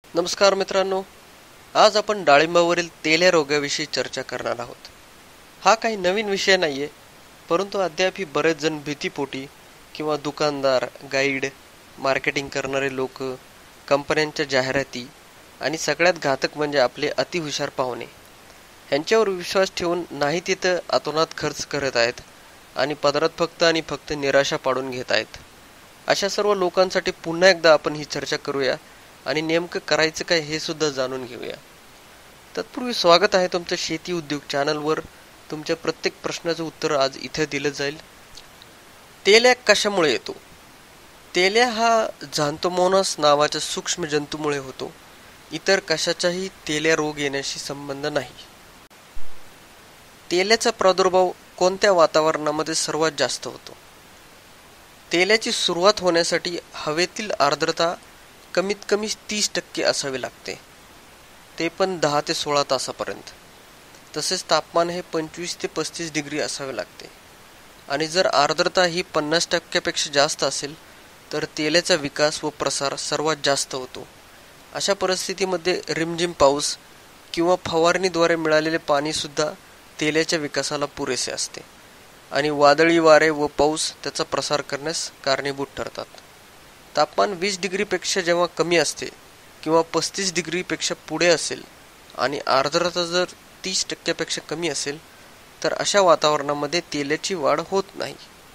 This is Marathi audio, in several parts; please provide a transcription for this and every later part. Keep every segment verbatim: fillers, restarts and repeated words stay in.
नमस्कार मित्रांनो, आज आपण डाळिंबावरील तेल्या रोगाविषयी चर्चा करणार आहोत. हा काही नवीन विषय नाहीये, परंतु अद्यापही बरेच जण भीतीपोटी किंवा दुकानदार, गाईड, मार्केटिंग करणारे लोक, कंपन्यांच्या जाहिराती आणि सगळ्यात घातक म्हणजे आपले अतिहुशार पाहुणे ह्यांच्यावर विश्वास ठेवून नाही तिथं अतोनात खर्च करत आहेत आणि पदरात फक्त आणि फक्त निराशा पाडून घेत आहेत. अशा सर्व लोकांसाठी पुन्हा एकदा आपण ही चर्चा करूया आणि नेमकं करायचं काय हे सुद्धा जाणून घेऊया. तत्पूर्वी स्वागत आहे तुमचं शेती उद्योग चॅनलवर. तुमच्या प्रत्येक प्रश्नाचं उत्तर आज इथे दिलं जाईल. तेल्या कशामुळे येतो? तेल्या हा झांथोमोनास नावाच्या सूक्ष्म जंतूमुळे होतो. इतर कशाचाही तेल्या रोग येण्याशी संबंध नाही. तेल्याचा प्रादुर्भाव कोणत्या वातावरणामध्ये सर्वात जास्त होतो? तेल्याची सुरुवात होण्यासाठी हवेतील आर्द्रता कमीत कमी तीस टक्के असावी लागते, ते पण दहा ते सोळा तासापर्यंत. तसेच तापमान हे पंचवीस ते पस्तीस डिग्री असावे लागते. आणि जर आर्द्रता ही पन्नास टक्क्यापेक्षा जास्त असेल तर तेल्याचा विकास व प्रसार सर्वात जास्त होतो. अशा परिस्थितीमध्ये रिमझिम पाऊस किंवा फवारणीद्वारे मिळालेले पाणी सुद्धा तेल्याच्या विकासाला पुरेसे असते आणि वादळी वारे व पाऊस त्याचा प्रसार करण्यास कारणीभूत ठरतात. तापमान वीस डिग्रीपेक्षा जेव्हा कमी असते किंवा पस्तीस डिग्रीपेक्षा पुढे असेल आणि आर्द्रता जर तीस टक्क्यापेक्षा कमी असेल तर अशा वातावरणामध्ये तेल्याची वाढ होत नाही.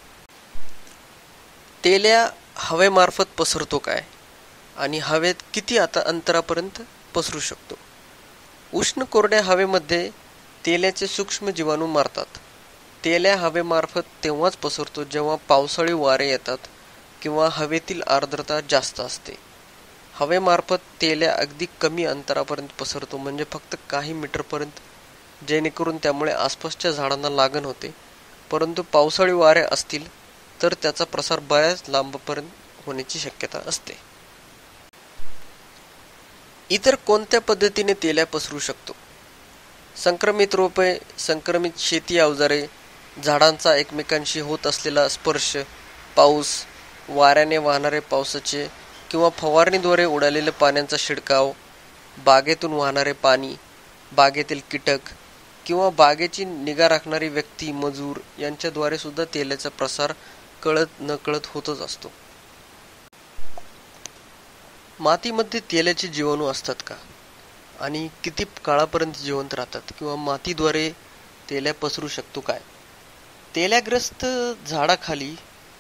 तेल्या हवेमार्फत पसरतो काय आणि हवेत किती आता अंतरापर्यंत पसरू शकतो? उष्ण कोरड्या हवेमध्ये तेल्याचे सूक्ष्म जीवाणू मारतात. तेल्या हवेमार्फत तेव्हाच पसरतो जेव्हा पावसाळी वारे येतात किंवा हवेतील आर्द्रता जास्त असते. हवेमार्फत तेल्या अगदी कमी अंतरापर्यंत पसरतो, म्हणजे फक्त काही मीटरपर्यंत, जेणेकरून त्यामुळे आसपासच्या झाडांना लागण होते. परंतु पावसाळी वारे असतील तर त्याचा प्रसार बऱ्याच लांबपर्यंत होण्याची शक्यता असते. इतर कोणत्या पद्धतीने तेल्या पसरू शकतो? संक्रमित रोपे, संक्रमित शेती अवजारे, झाडांचा एकमेकांशी होत असलेला स्पर्श, पाऊस, वाऱ्याने वाहणारे पावसाचे किंवा फवारणीद्वारे उडालेले पाण्याचा शिडकाव, बागेतून वाहणारे पाणी, बागेतील कीटक किंवा बागेची निगा राखणारी व्यक्ती, मजूर यांच्याद्वारे सुद्धा तेल्याचा प्रसार कळत नकळत होतच असतो. मातीमध्ये तेल्याचे जीवाणू असतात का आणि किती काळापर्यंत जिवंत राहतात? किंवा मातीद्वारे तेल्या पसरू शकतो काय? तेल्याग्रस्त झाडाखाली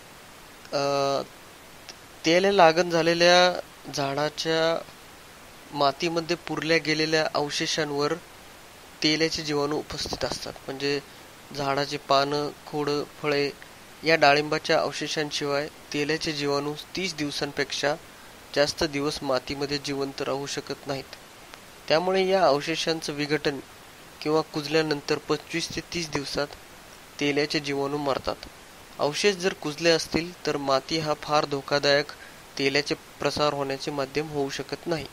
तेल्या लागण झालेल्या झाडाच्या मातीमध्ये पुरल्या गेलेल्या अवशेषांवर तेल्याचे जीवाणू उपस्थित असतात. म्हणजे झाडाचे पानं, खोडं, फळे या डाळिंबाच्या अवशेषांशिवाय तेल्याचे जीवाणू तीस दिवसांपेक्षा जास्त दिवस मातीमध्ये जिवंत राहू शकत नाहीत. त्यामुळे या अवशेषांचं विघटन किंवा कुजल्यानंतर पंचवीस ते तीस दिवसात तेल्याचे जीवाणू मरतात. अवशेष जर कुजले असतील तर माती हा फार धोकादायक तेल्याचे प्रसार होण्याचे माध्यम होऊ शकत नाही.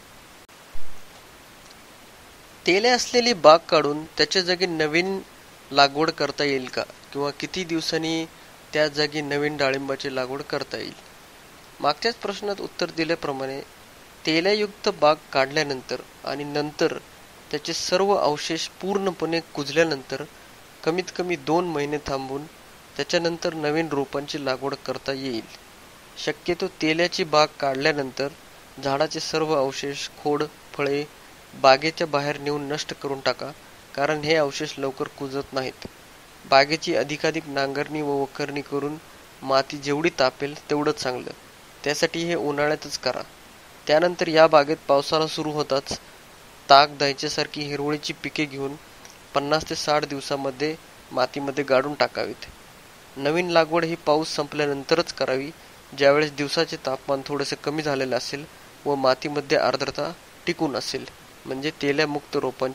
तेल्या असलेली बाग काढून त्याच्या जागी नवीन लागवड करता येईल का? किंवा किती दिवसांनी त्या जागी नवीन डाळिंबाची लागवड करता येईल? मागच्याच प्रश्नात उत्तर दिल्याप्रमाणे तेल्यायुक्त बाग काढल्यानंतर आणि नंतर त्याचे सर्व अवशेष पूर्णपणे कुजल्यानंतर कमीत कमी दोन महिने थांबून त्याच्यानंतर नवीन रोपांची लागवड करता येईल. शक्यतो तेल्याची बाग काढल्यानंतर झाडाचे सर्व अवशेष, खोड, फळे बागेच्या बाहेर नेऊन नष्ट करून टाका, कारण हे अवशेष लवकर कुजत नाहीत. बागेची अधिकाधिक नांगरणी व वखरणी करून माती जेवढी तापेल तेवढं चांगलं. त्यासाठी हे उन्हाळ्यातच करा. त्यानंतर या बागेत पावसाळा सुरू होताच ताक, दायच्यासारखी हिरवळीची पिके घेऊन पन्नास ते साठ दिवसामध्ये मातीमध्ये गाडून टाकावीत. नवीन लागवड ही पाऊस संपल्यानंतरच करावी, ज्यावेळेस दिवसाचे तापमान थोडेसे कमी झालेले असेल व मातीमध्ये आर्द्रता टिकून असेल, म्हणजे तेल्यामुक्त रोपांची